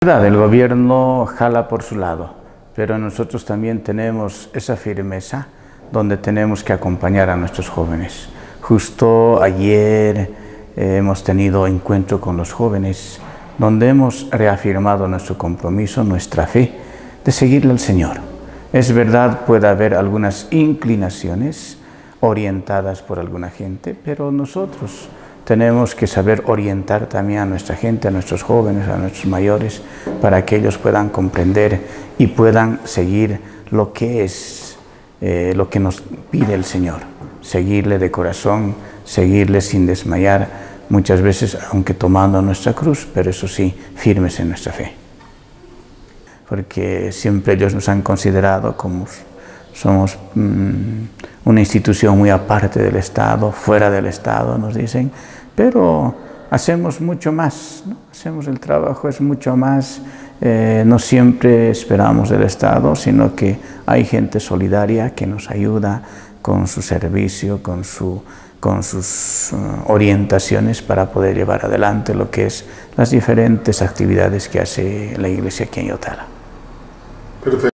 El gobierno jala por su lado, pero nosotros también tenemos esa firmeza donde tenemos que acompañar a nuestros jóvenes. Justo ayer hemos tenido encuentro con los jóvenes donde hemos reafirmado nuestro compromiso, nuestra fe de seguirle al Señor. Es verdad, puede haber algunas inclinaciones orientadas por alguna gente, pero nosotros tenemos que saber orientar también a nuestra gente, a nuestros jóvenes, a nuestros mayores, para que ellos puedan comprender y puedan seguir lo que es, lo que nos pide el Señor. Seguirle de corazón, seguirle sin desmayar, muchas veces aunque tomando nuestra cruz, pero eso sí, firmes en nuestra fe. Porque siempre ellos nos han considerado como somos una institución muy aparte del Estado, fuera del Estado, nos dicen, pero hacemos mucho más, ¿no? Hacemos el trabajo, es mucho más, no siempre esperamos del Estado, sino que hay gente solidaria que nos ayuda con su servicio, con sus orientaciones para poder llevar adelante lo que es las diferentes actividades que hace la Iglesia aquí en Yotala. Perfecto.